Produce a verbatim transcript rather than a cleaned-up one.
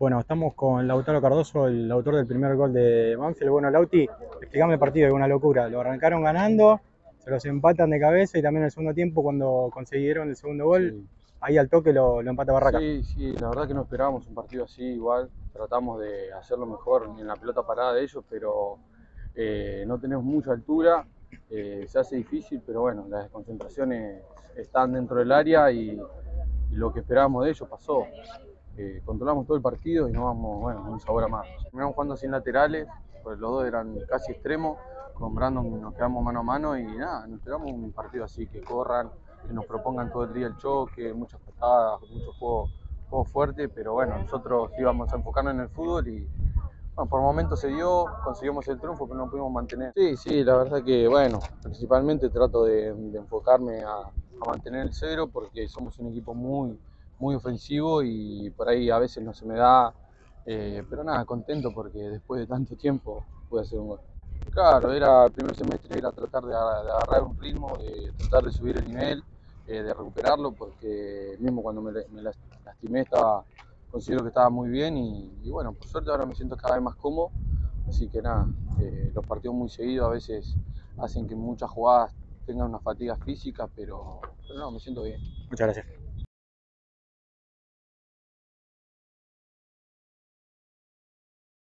Bueno, estamos con Lautaro Cardoso, el autor del primer gol de Banfield. Bueno, Lauti, explicame el partido, es una locura. Lo arrancaron ganando, se los empatan de cabeza y también en el segundo tiempo, cuando consiguieron el segundo gol, Sí, ahí al toque lo, lo empata Barraca. sí, sí, la verdad que no esperábamos un partido así, igual tratamos de hacerlo mejor en la pelota parada de ellos, pero eh, no tenemos mucha altura, eh, se hace difícil, pero bueno, las desconcentraciones están dentro del área y, y lo que esperábamos de ellos pasó. Eh, controlamos todo el partido y no vamos, bueno, un sabor a más. Terminamos jugando sin laterales, pues los dos eran casi extremos, con Brandon nos quedamos mano a mano y nada, nos esperamos un partido así, que corran, que nos propongan todo el día el choque, muchas patadas, mucho juego, juego fuerte, pero bueno, nosotros íbamos a enfocarnos en el fútbol y bueno, por momentos se dio, conseguimos el triunfo, pero no pudimos mantener. Sí, sí, la verdad que bueno, principalmente trato de, de enfocarme a, a mantener el cero porque somos un equipo muy, muy ofensivo y por ahí a veces no se me da, eh, pero nada, contento porque después de tanto tiempo pude hacer un gol. Claro, era el primer semestre, era tratar de, de agarrar un ritmo, de tratar de subir el nivel, eh, de recuperarlo, porque mismo cuando me, me lastimé estaba, considero que estaba muy bien y, y bueno, por suerte ahora me siento cada vez más cómodo, así que nada, eh, los partidos muy seguidos a veces hacen que muchas jugadas tengan una fatiga física, pero, pero no, me siento bien. Muchas gracias.